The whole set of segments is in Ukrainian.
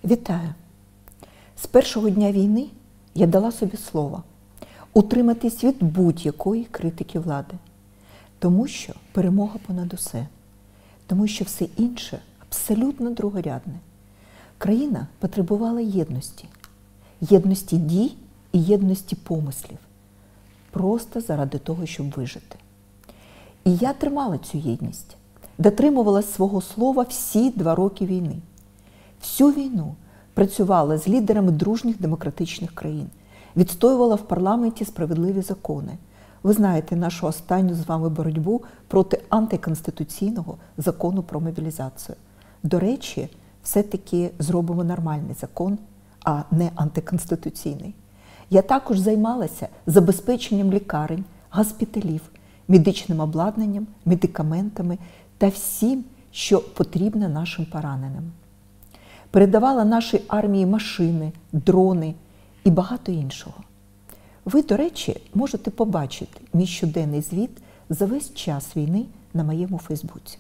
Вітаю! З першого дня війни я дала собі слово утриматись від будь-якої критики влади. Тому що перемога понад усе. Тому що все інше абсолютно другорядне. Країна потребувала єдності. Єдності дій і єдності помислів. Просто заради того, щоб вижити. І я тримала цю єдність. Дотримувалась свого слова всі 2 роки війни. Всю війну працювала з лідерами дружніх демократичних країн. Відстоювала в парламенті справедливі закони. Ви знаєте нашу останню з вами боротьбу проти антиконституційного закону про мобілізацію. До речі, все-таки зробимо нормальний закон, а не антиконституційний. Я також займалася забезпеченням лікарень, госпіталів, медичним обладнанням, медикаментами та всім, що потрібно нашим пораненим. Передавала нашій армії машини, дрони і багато іншого. Ви, до речі, можете побачити мій щоденний звіт за весь час війни на моєму Фейсбуці.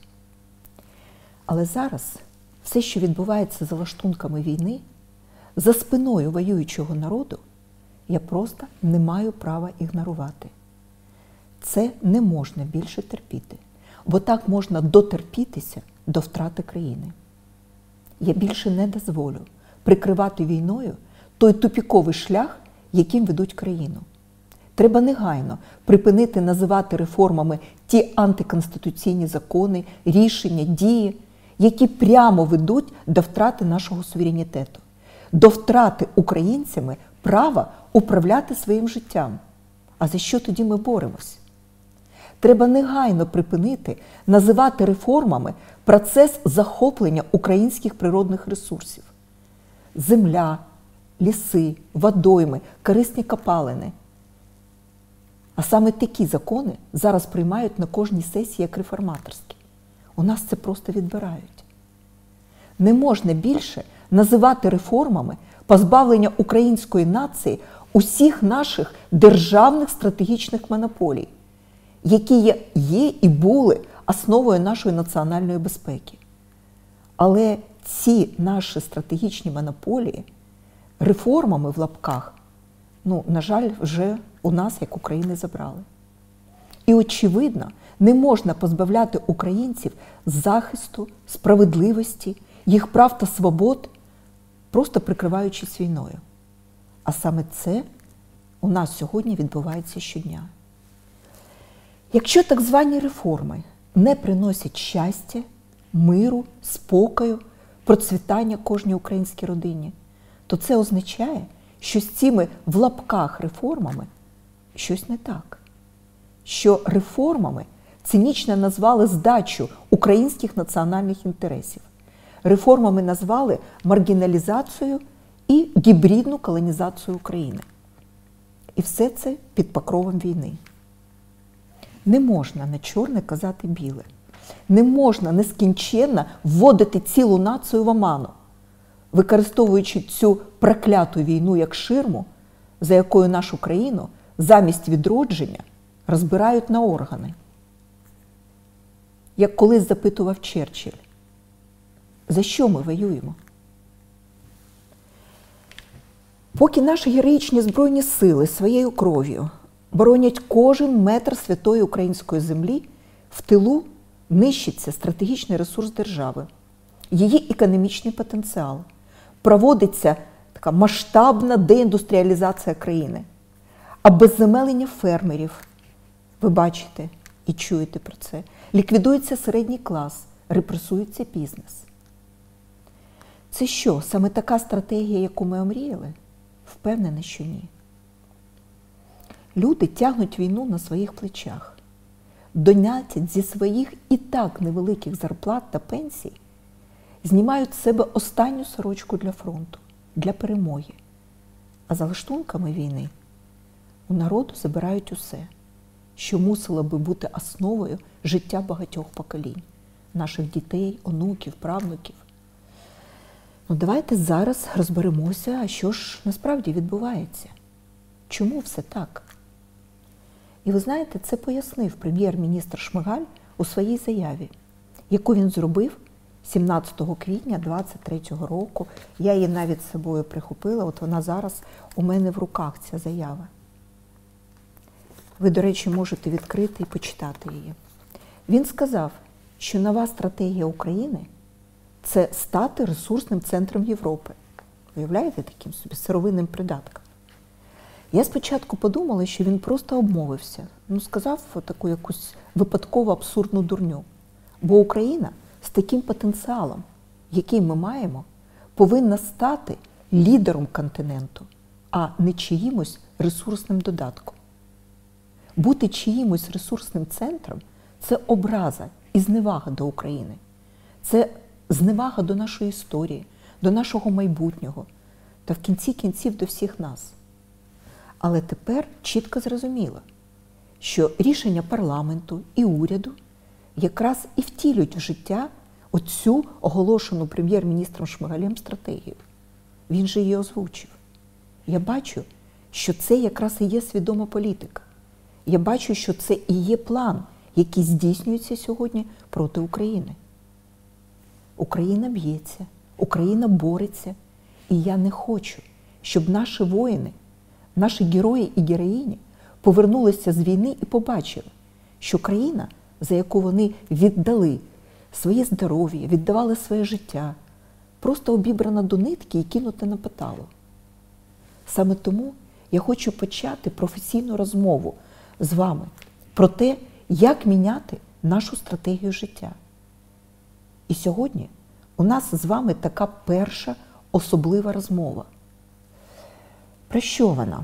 Але зараз все, що відбувається за лаштунками війни, за спиною воюючого народу, я просто не маю права ігнорувати. Це не можна більше терпіти, бо так можна дотерпітися до втрати країни. Я більше не дозволю прикривати війною той тупіковий шлях, яким ведуть країну. Треба негайно припинити називати реформами ті антиконституційні закони, рішення, дії, які прямо ведуть до втрати нашого суверенітету, до втрати українцями права управляти своїм життям. А за що тоді ми боремось? Треба негайно припинити називати реформами процес захоплення українських природних ресурсів. Земля, ліси, водойми, корисні копалини. А саме такі закони зараз приймають на кожній сесії як реформаторські. У нас це просто відбирають. Не можна більше називати реформами позбавлення української нації усіх наших державних стратегічних монополій, які є і були основою нашої національної безпеки. Але ці наші стратегічні монополії реформами в лапках, на жаль, вже у нас, як України, забрали. І, очевидно, не можна позбавляти українців захисту, справедливості, їх прав та свобод, просто прикриваючись війною. А саме це у нас сьогодні відбувається щодня. Якщо так звані реформи не приносять щастя, миру, спокою, процвітання кожній українській родині, то це означає, що з цими в лапках реформами щось не так. Що реформами цинічно назвали здачу українських національних інтересів. Реформами назвали маргіналізацію і гібридну колонізацію України. І все це під покровом війни. Не можна на чорне казати біле. Не можна нескінченно вводити цілу націю в оману, використовуючи цю прокляту війну як ширму, за якою нашу країну замість відродження розбирають на органи. Як колись запитував Черчилль, за що ми воюємо? Поки наші героїчні Збройні сили своєю кров'ю боронять кожен метр святої української землі, в тилу нищиться стратегічний ресурс держави, її економічний потенціал, проводиться така масштабна деіндустріалізація країни, обезземелення фермерів, ви бачите і чуєте про це, ліквідується середній клас, репресується бізнес. Це що, саме така стратегія, яку ми омріяли? Впевнена, що ні. Люди тягнуть війну на своїх плечах, донатять зі своїх і так невеликих зарплат та пенсій, знімають з себе останню сорочку для фронту, для перемоги. А за лаштунками війни у народу забирають усе, що мусило би бути основою життя багатьох поколінь, наших дітей, онуків, правнуків. Давайте зараз розберемося, а що ж насправді відбувається. Чому все так? І ви знаєте, це пояснив прем'єр-міністр Шмигаль у своїй заяві, яку він зробив 17 квітня 23-го року. Я її навіть з собою прихопила, от вона зараз у мене в руках, ця заява. Ви, до речі, можете відкрити і почитати її. Він сказав, що нова стратегія України – це стати ресурсним центром Європи. Уявляєте, таким собі сировинним придатком? Я спочатку подумала, що він просто обмовився. Сказав таку якусь випадково абсурдну дурню. Бо Україна з таким потенціалом, який ми маємо, повинна стати лідером континенту, а не чиїмось ресурсним додатком. Бути чиїмось ресурсним центром – це образа і зневага до України. Це зневага до нашої історії, до нашого майбутнього та в кінці кінців до всіх нас. Але тепер чітко зрозуміло, що рішення парламенту і уряду якраз і втілюють в життя оцю оголошену прем'єр-міністром Шмигалем стратегію. Він же її озвучив. Я бачу, що це якраз і є свідома політика. Я бачу, що це і є план, який здійснюється сьогодні проти України. Україна б'ється, Україна бореться, і я не хочу, щоб наші воїни, наші герої і героїні повернулися з війни і побачили, що країна, за яку вони віддали своє здоров'я, віддавали своє життя, просто обібрана до нитки і кинута на поталу. Саме тому я хочу почати професійну розмову з вами про те, як міняти нашу стратегію життя. І сьогодні у нас з вами така перша особлива розмова. Про що вона?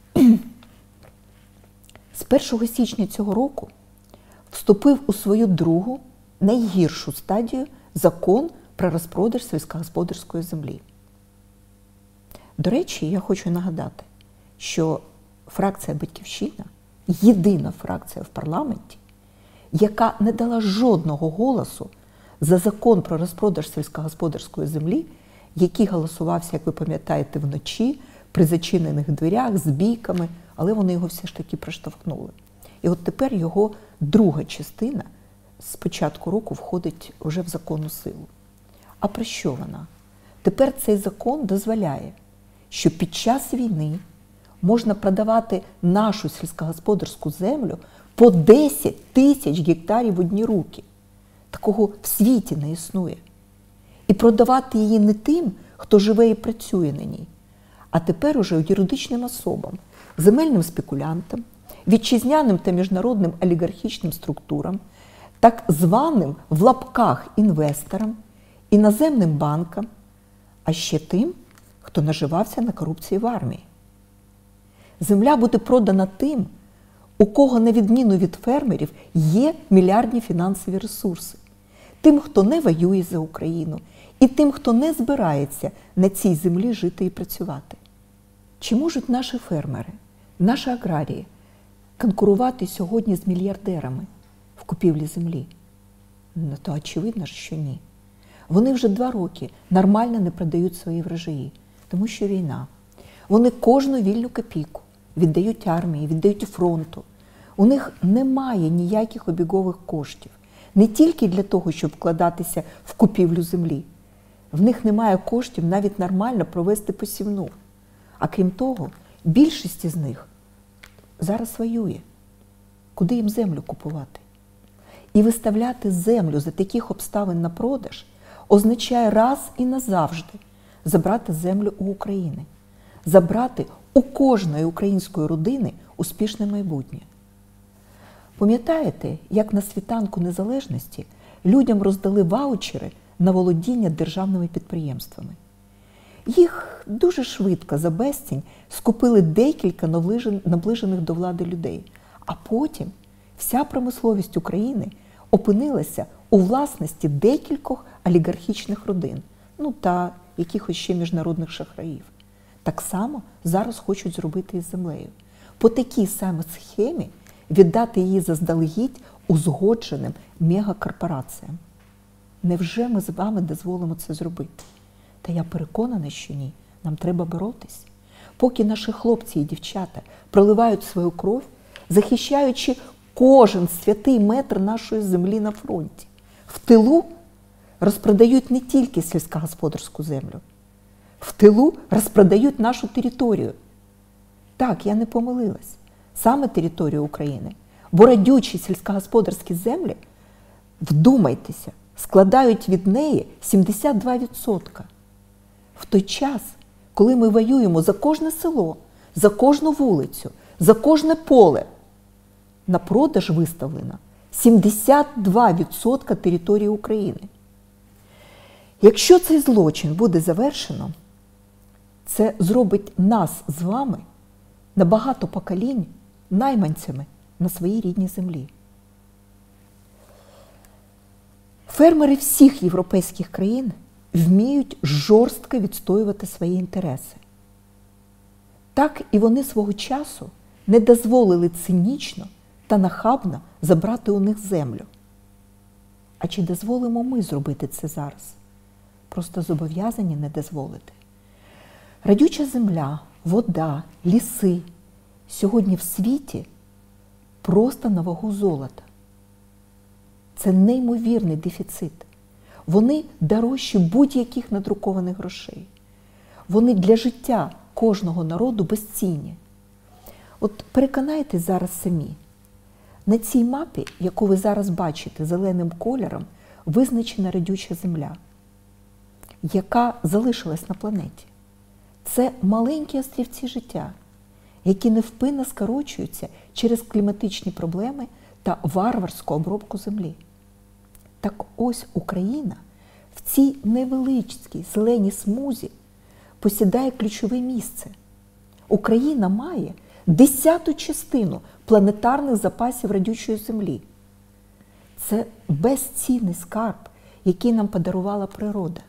З 1 січня цього року вступив у свою другу, найгіршу стадію закон про розпродаж сільськогосподарської землі. До речі, я хочу нагадати, що фракція «Батьківщина» – єдина фракція в парламенті, яка не дала жодного голосу за закон про розпродаж сільськогосподарської землі, який голосувався, як ви пам'ятаєте, вночі, при зачинених дверях, з бійками, але вони його все ж таки проштовхнули. І от тепер його друга частина з початку року входить вже в законну силу. А про що вона? Тепер цей закон дозволяє, що під час війни можна продавати нашу сільськогосподарську землю по 10 тисяч гектарів в одні руки. Такого в світі не існує. І продавати її не тим, хто живе і працює на ній, а тепер уже юридичним особам, земельним спекулянтам, вітчизняним та міжнародним олігархічним структурам, так званим в лапках інвесторам, іноземним банкам, а ще тим, хто наживався на корупції в армії. Земля буде продана тим, у кого, на відміну від фермерів, є мільярдні фінансові ресурси. Тим, хто не воює за Україну, і тим, хто не збирається на цій землі жити і працювати. Чи можуть наші фермери, наші аграрії конкурувати сьогодні з мільярдерами в купівлі землі? То очевидно, що ні. Вони вже 2 роки нормально не продають свої врожаї, тому що війна. Вони кожну вільну копійку віддають армії, віддають фронту. У них немає ніяких обігових коштів. Не тільки для того, щоб вкладатися в купівлю землі. В них немає коштів навіть нормально провести посівну. А крім того, більшість з них зараз воює. Куди їм землю купувати? І виставляти землю за таких обставин на продаж означає раз і назавжди забрати землю у України. Забрати у кожної української родини успішне майбутнє. Пам'ятаєте, як на світанку незалежності людям роздали ваучери на володіння державними підприємствами? Їх дуже швидко за безцінь скупили декілька наближених до влади людей. А потім вся промисловість України опинилася у власності декількох олігархічних родин, та якихось ще міжнародних шахраїв. Так само зараз хочуть зробити із землею. По такій самій схемі віддати її заздалегідь узгодженим мегакорпораціям. Невже ми з вами дозволимо це зробити? Та я переконана, що ні. Нам треба боротись. Поки наші хлопці і дівчата проливають свою кров, захищаючи кожен святий метр нашої землі на фронті. В тилу розпродають не тільки сільськогосподарську землю. В тилу розпродають нашу територію. Так, я не помилилась. Саме територію України. Бо родючі сільськогосподарські землі, вдумайтеся, складають від неї 72%. В той час, коли ми воюємо за кожне село, за кожну вулицю, за кожне поле, на продаж виставлено 72% території України. Якщо цей злочин буде завершено, це зробить нас з вами на багато поколінь найманцями на своїй рідній землі. Фермери всіх європейських країн вміють жорстко відстоювати свої інтереси. Так і вони свого часу не дозволили цинічно та нахабно забрати у них землю. А чи дозволимо ми зробити це зараз? Просто зобов'язані не дозволити. Родюча земля, вода, ліси сьогодні в світі просто на вагу золота. Це неймовірний дефіцит. Вони дорожчі будь-яких надрукованих грошей. Вони для життя кожного народу безцінні. От переконайтесь зараз самі. На цій мапі, яку ви зараз бачите зеленим кольором, визначена родюча земля, яка залишилась на планеті. Це маленькі острівці життя, які невпинно скорочуються через кліматичні проблеми та варварську обробку землі. Так ось Україна в цій невеличкій зеленій смузі посідає ключове місце. Україна має 10-ту частину планетарних запасів родючої землі. Це безцінний скарб, який нам подарувала природа.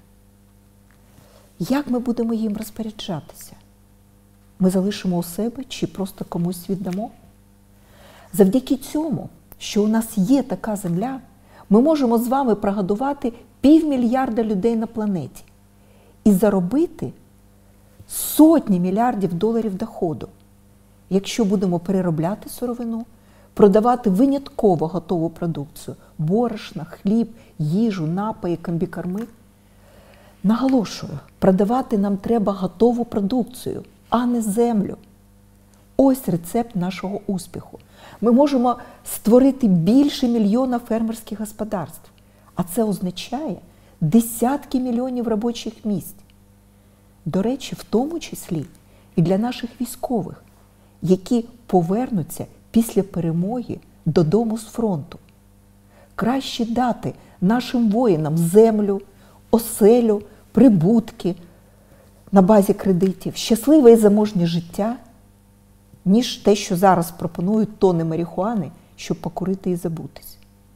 Як ми будемо їм розпоряджатися? Ми залишимо у себе чи просто комусь віддамо? Завдяки цьому, що у нас є така земля, ми можемо з вами прогодувати 500 мільярда людей на планеті і заробити сотні мільярдів доларів доходу, якщо будемо переробляти сировину, продавати винятково готову продукцію – борошна, хліб, їжу, напої, комбікорми. Наголошую, продавати нам треба готову продукцію, а не землю. Ось рецепт нашого успіху. Ми можемо створити більше 1 мільйона фермерських господарств, а це означає десятки мільйонів робочих місць. До речі, в тому числі і для наших військових, які повернуться після перемоги додому з фронту. Краще дати нашим воїнам землю, оселю, прибутки на базі кредитів, щасливе і заможнє життя, ніж те, що зараз пропонують тонни марихуани, щоб покурити і забутись.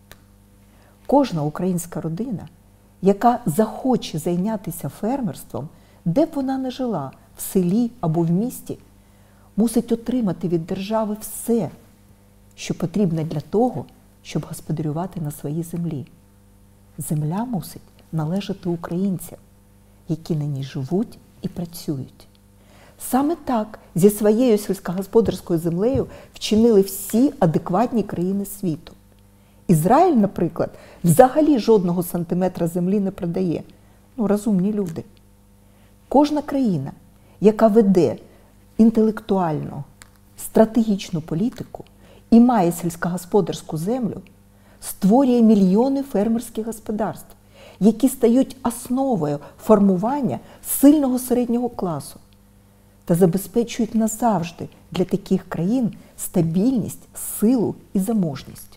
Кожна українська родина, яка захоче зайнятися фермерством, де б вона не жила, в селі або в місті, мусить отримати від держави все, що потрібно для того, щоб господарювати на своїй землі. Земля мусить належати українцям, які на ній живуть і працюють. Саме так зі своєю сільськогосподарською землею вчинили всі адекватні країни світу. Ізраїль, наприклад, взагалі жодного сантиметра землі не продає. Розумні люди. Кожна країна, яка веде інтелектуальну, стратегічну політику і має сільськогосподарську землю, створює мільйони фермерських господарств, які стають основою формування сильного середнього класу та забезпечують назавжди для таких країн стабільність, силу і заможність.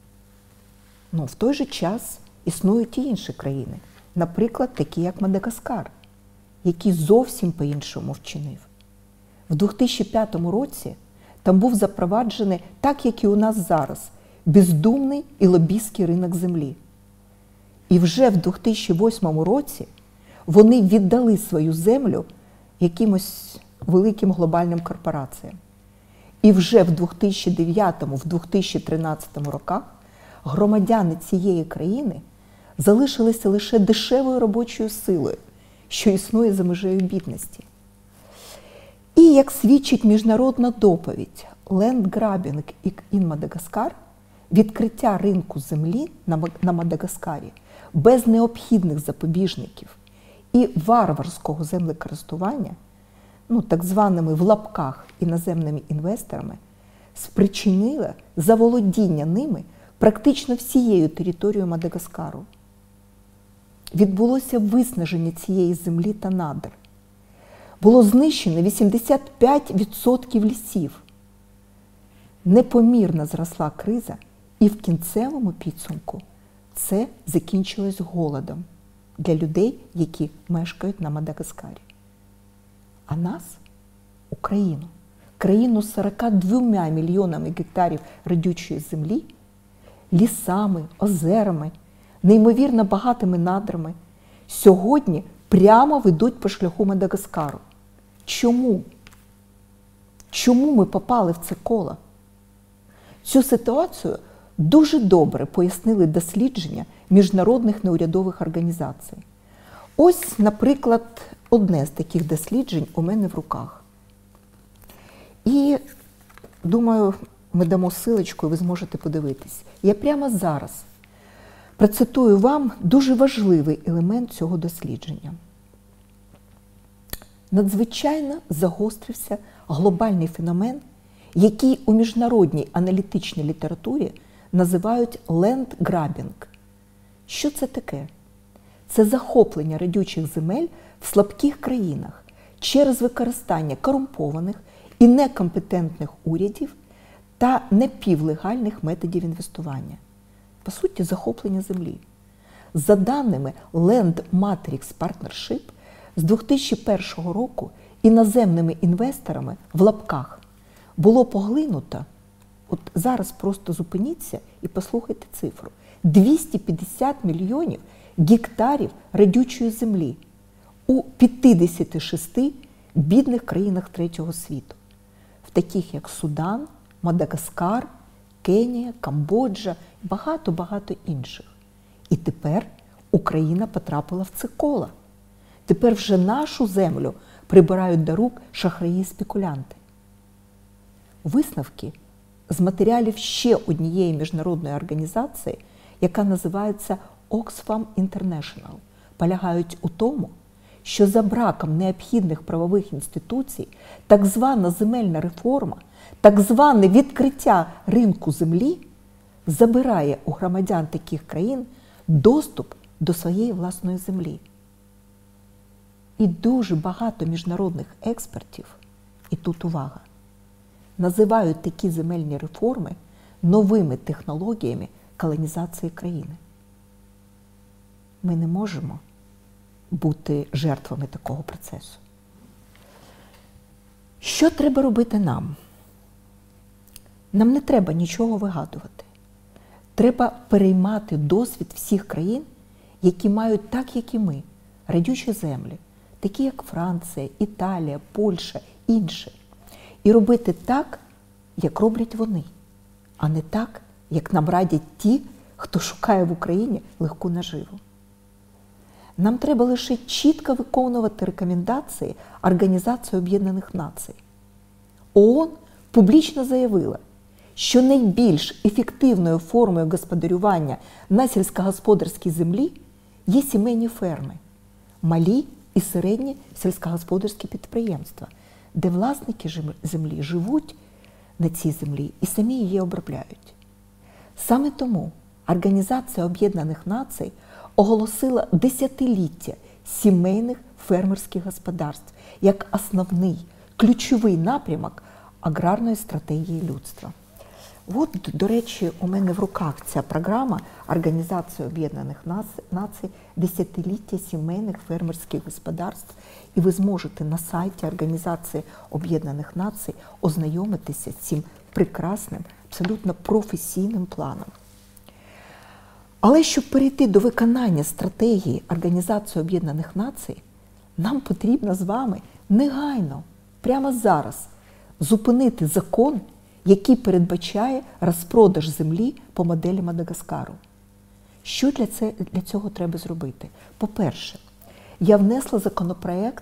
В той же час існують і інші країни, наприклад, такі як Мадагаскар, який зовсім по-іншому вчинив. В 2005 році там був запроваджений, так як і у нас зараз, бездумний і лобістський ринок землі. І вже в 2008 році вони віддали свою землю якимось великим глобальним корпораціям. І вже в 2009-2013 роках громадяни цієї країни залишилися лише дешевою робочою силою, що існує за межею бідності. І, як свідчить міжнародна доповідь «Land Grabbing in Madagascar», відкриття ринку землі на Мадагаскарі без необхідних запобіжників і варварського землекористування, так званими в лапках іноземними інвесторами, спричинила заволодіння ними практично всією територією Мадагаскару. Відбулося виснаження цієї землі та надр. Було знищено 85% лісів. Непомірно зросла криза, і в кінцевому підсумку це закінчилось голодом для людей, які мешкають на Мадагаскарі. А нас, Україну, країну з 42 мільйонами гектарів родючої землі, лісами, озерами, неймовірно багатими надрами, сьогодні прямо ведуть по шляху Мадагаскару. Чому? Чому ми попали в це коло? Цю ситуацію дуже добре пояснили дослідження міжнародних неурядових організацій. Ось, наприклад, одне з таких досліджень у мене в руках. І, думаю, ми дамо силочку, і ви зможете подивитись. Я прямо зараз процитую вам дуже важливий елемент цього дослідження. Надзвичайно загострився глобальний феномен, який у міжнародній аналітичній літературі називають лендграбінг. Що це таке? Це захоплення родючих земель в слабких країнах через використання корумпованих і некомпетентних урядів та напівлегальних методів інвестування. По суті, захоплення землі. За даними Land Matrix Partnership, з 2001 року іноземними інвесторами в лапках було поглинуто, от зараз просто зупиніться і послухайте цифру, 250 мільйонів гектарів родючої землі у 56 бідних країнах третього світу, в таких як Судан, Мадагаскар, Кенія, Камбоджа і багато-багато інших. І тепер Україна потрапила в це коло. Тепер вже нашу землю прибирають до рук шахраї-спекулянти. Висновки з матеріалів ще однієї міжнародної організації, яка називається Oxfam International, полягають у тому, що за браком необхідних правових інституцій так звана земельна реформа, так зване відкриття ринку землі забирає у громадян таких країн доступ до своєї власної землі. І дуже багато міжнародних експертів, і тут увага, називають такі земельні реформи новими технологіями колонізації країни. Ми не можемо бути жертвами такого процесу. Що треба робити нам? Нам не треба нічого вигадувати. Треба переймати досвід всіх країн, які мають так, як і ми, родючі землі, такі як Франція, Італія, Польща, інші. І робити так, як роблять вони, а не так, як нам радять ті, хто шукає в Україні легку наживу. Нам треба лише чітко виконувати рекомендації Організації Об'єднаних Націй. ООН публічно заявила, що найбільш ефективною формою господарювання на сільськогосподарській землі є сімейні ферми, малі і середні сільськогосподарські підприємства, де власники землі живуть на цій землі і самі її обробляють. Саме тому Організація Об'єднаних Націй оголосила десятиліття сімейних фермерських господарств як основний, ключовий напрямок аграрної стратегії людства. От, до речі, у мене в руках ця програма Організації Об'єднаних Націй «Десятиліття сімейних фермерських господарств», і ви зможете на сайті Організації Об'єднаних Націй ознайомитися з цим прекрасним, абсолютно професійним планом. Але щоб перейти до виконання стратегії Організації Об'єднаних Націй, нам потрібно з вами негайно, прямо зараз, зупинити закон, який передбачає розпродаж землі по моделі Мадагаскару. Що для цього треба зробити? По-перше, я внесла законопроект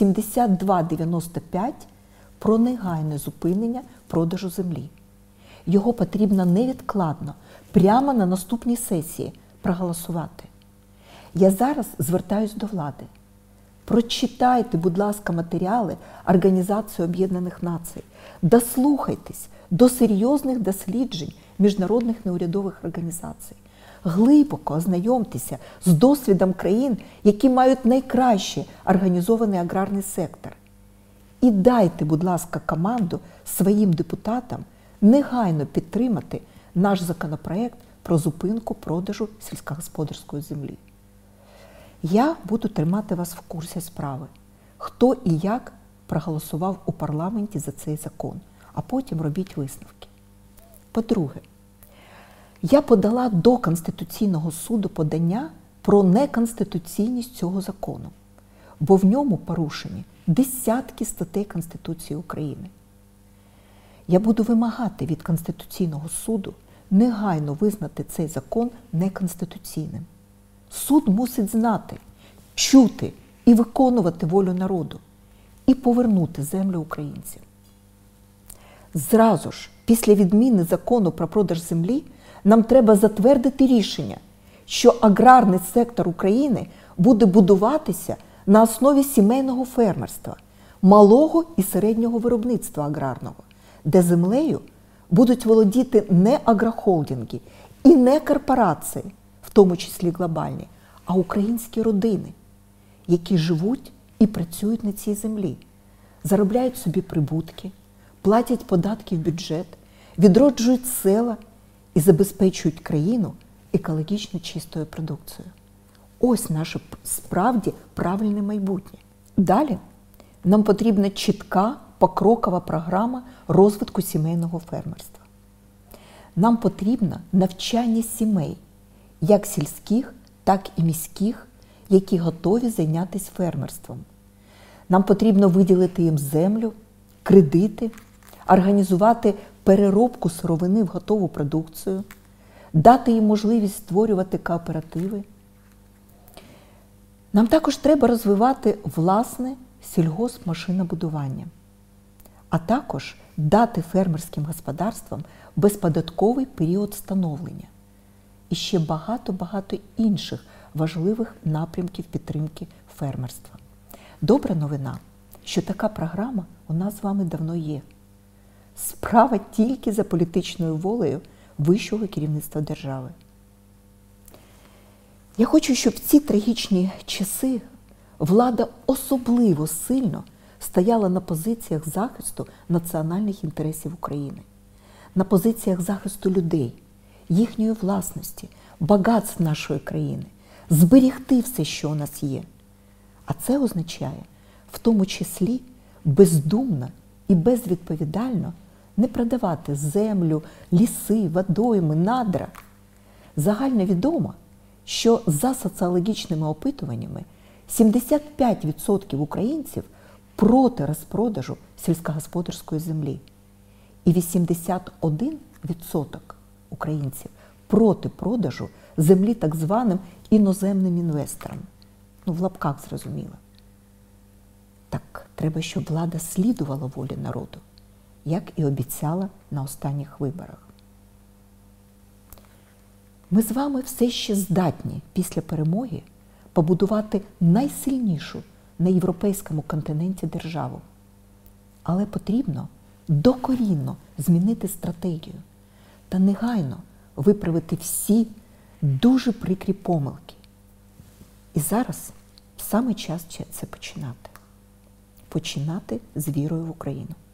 8295 про негайне зупинення продажу землі. Його потрібно невідкладно, прямо на наступній сесії проголосувати. Я зараз звертаюсь до влади. Прочитайте, будь ласка, матеріали Організації Об'єднаних Націй. Дослухайтесь до серйозних досліджень міжнародних неурядових організацій. Глибоко ознайомтеся з досвідом країн, які мають найкраще організований аграрний сектор. І дайте, будь ласка, команду своїм депутатам негайно підтримати наш законопроект про зупинку продажу сільськогосподарської землі. Я буду тримати вас в курсі справи, хто і як проголосував у парламенті за цей закон, а потім робіть висновки. По-друге, я подала до Конституційного суду подання про неконституційність цього закону, бо в ньому порушені десятки статей Конституції України. Я буду вимагати від Конституційного суду негайно визнати цей закон неконституційним. Суд мусить знати, чути і виконувати волю народу і повернути землю українцям. Зразу ж, після відміни закону про продаж землі, нам треба затвердити рішення, що аграрний сектор України буде будуватися на основі сімейного фермерства, малого і середнього виробництва аграрного, де землею будуть володіти не агрохолдинги і не корпорації, в тому числі глобальні, а українські родини, які живуть і працюють на цій землі, заробляють собі прибутки, платять податки в бюджет, відроджують села і забезпечують країну екологічно чистою продукцією. Ось наше справді правильне майбутнє. Далі нам потрібна чітка покрокова програма розвитку сімейного фермерства. Нам потрібно навчання сімей, як сільських, так і міських, які готові зайнятися фермерством. Нам потрібно виділити їм землю, кредити, організувати переробку сировини в готову продукцію, дати їм можливість створювати кооперативи. Нам також треба розвивати власне сільгоспмашинобудування, а також дати фермерським господарствам безподатковий період становлення. І ще багато-багато інших важливих напрямків підтримки фермерства. Добра новина, що така програма у нас з вами давно є. Справа тільки за політичною волею вищого керівництва держави. Я хочу, щоб в ці трагічні часи влада особливо сильно стояла на позиціях захисту національних інтересів України, на позиціях захисту людей, їхньої власності, багатств нашої країни, зберегти все, що у нас є. А це означає, в тому числі, бездумно і безвідповідально не продавати землю, ліси, водойми, надра. Загально відомо, що за соціологічними опитуваннями 75% українців проти розпродажу сільськогосподарської землі і 81% українців проти продажу землі так званим іноземним інвесторам. Ну, в лапках зрозуміло. Так, треба, щоб влада слідувала волі народу, як і обіцяла на останніх виборах. Ми з вами все ще здатні після перемоги побудувати найсильнішу на європейському континенті державу. Але потрібно докорінно змінити стратегію та негайно виправити всі дуже прикрі помилки. І зараз саме час це починати. Починати з вірою в Україну.